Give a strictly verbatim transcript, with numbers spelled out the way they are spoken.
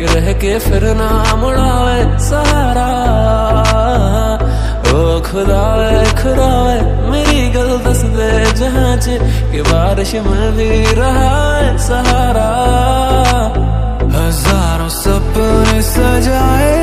कि रह के फिर ना मुड़ावे सहारा। ओ खुदा वे खुदा वे मेरी गल दस दे जहां च कि बारिश में भी रहा है सहारा। हजारों सपने सजाए